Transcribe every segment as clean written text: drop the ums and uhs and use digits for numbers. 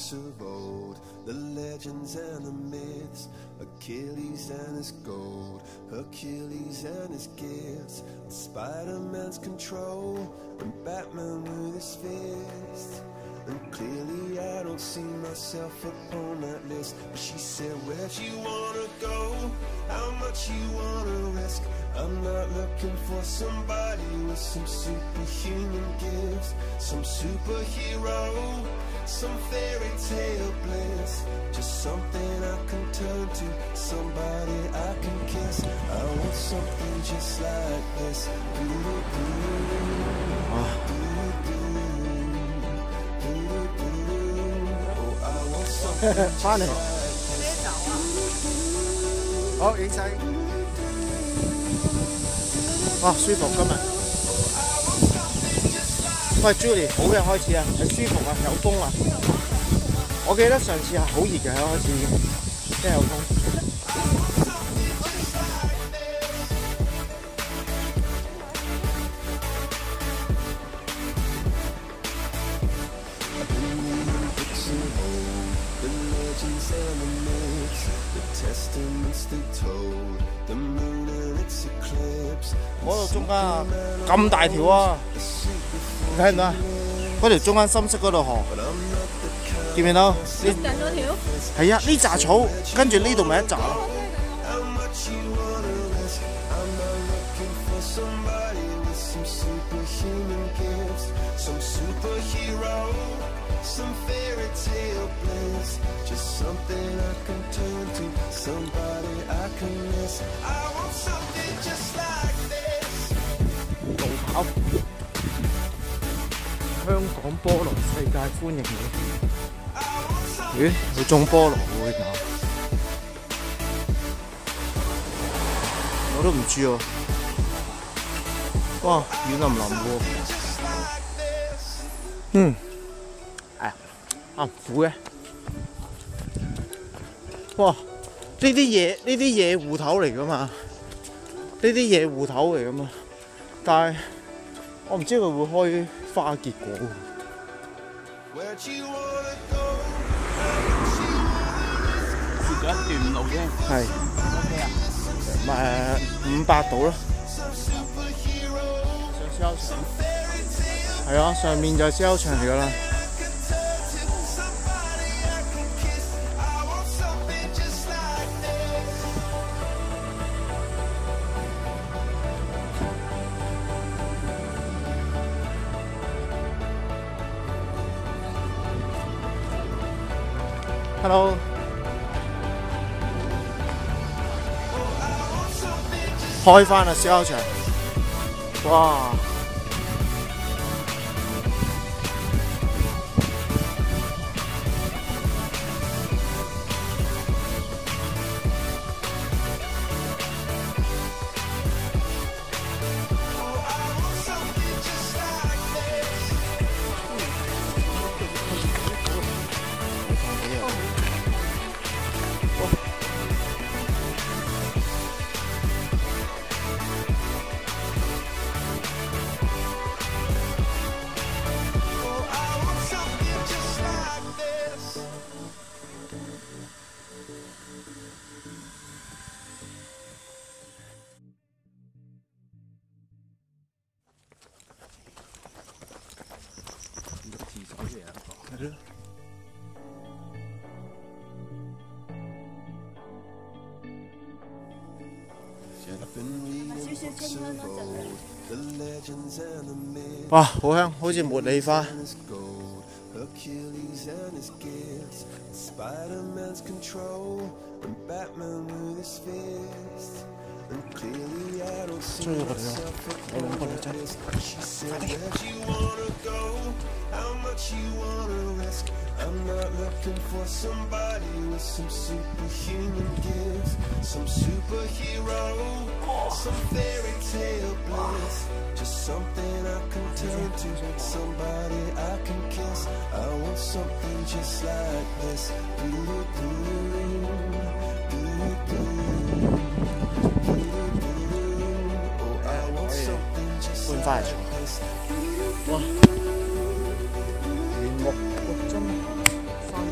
翻嚟，好影相。哇，舒服今日。喂 ，Julie， 好嘅開始啊，係舒服啊，有風啊。我記得上次係好熱嘅，開始已經，即係有風。嗰度中間啊，咁大條啊！你睇唔到啊？嗰條中間深色嗰度河，見唔見到？呢近嗰條？ 係啊，呢紮草，跟住呢度咪一紮咯。 Some fairy tale bliss, just something I can turn to, somebody I can miss. I want something just like this. 路跑，香港菠蘿世界歡迎你。咦？佢種菠蘿喎，呢度。我都唔知喎。哇，軟腍腍喎。嗯。啊，唔苦嘅，哇！呢啲野芋頭嚟噶嘛？呢啲野芋頭嚟噶嘛？但係我唔知佢會開花結果。 截咗一段路啫。 係。500度咯。上燒場。係啊，上面就係燒場嚟㗎啦。Hello， 開返啦燒烤場，哇！哇，好香，好似茉莉花。追過嚟咯，我兩個女仔，快啲！ How much you wanna risk? I'm not looking for somebody with some superhuman gifts, some superhero, some fairy tale bliss. Just something I can turn to, somebody I can kiss. I want something just like this. Oh, I want something just like this. 原木真生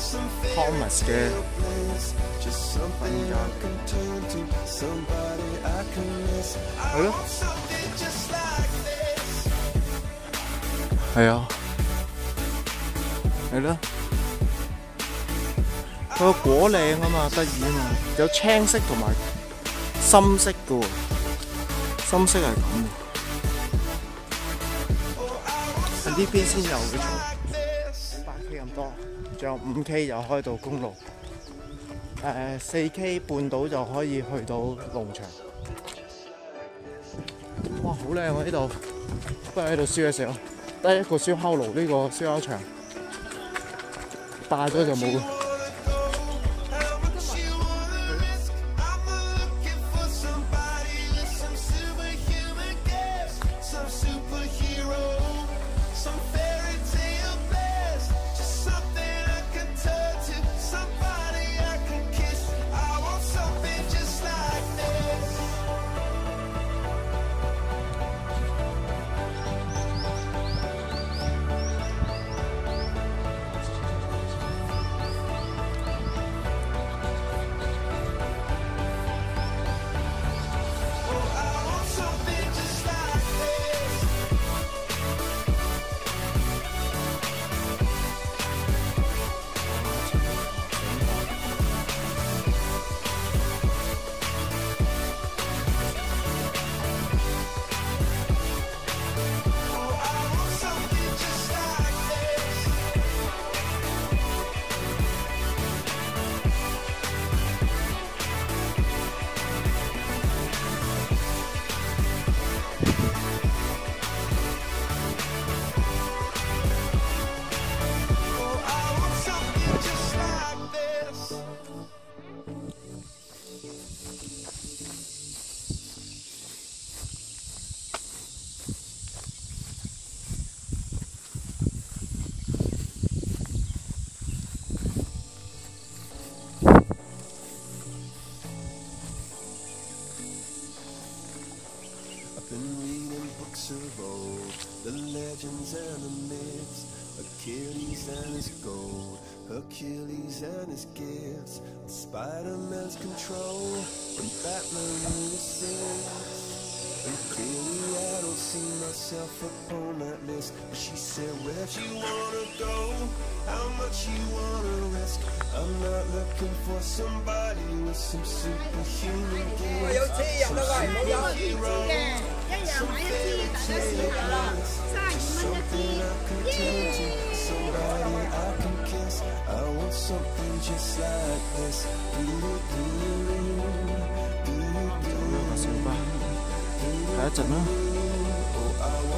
Thomas 嘅瞓覺。係咯，係啊，係咯。佢個果靚啊嘛，得意啊嘛，有青色同埋深色嘅喎，深色係咁嘅，係呢邊先有嘅蟲，8K 咁多，仲有5K 又開到公路，4K 半島就可以去到農場。哇，好靚喎呢度，不過喺度燒嘢食咯，得一個燒烤爐呢個燒烤場，大咗就冇。 The legends and the myths, Achilles and his gold, Hercules and his gifts, Spider-Man's control, and Batman who sings. And clearly I don't see myself upon that list. But she said, where'd you wanna go? How much you wanna risk? I'm not looking for somebody with some superhuman gifts. Some superhero, some fairy tale bliss, something I can turn to, somebody I can kiss. I want something just like this. Do 睇一陣啦。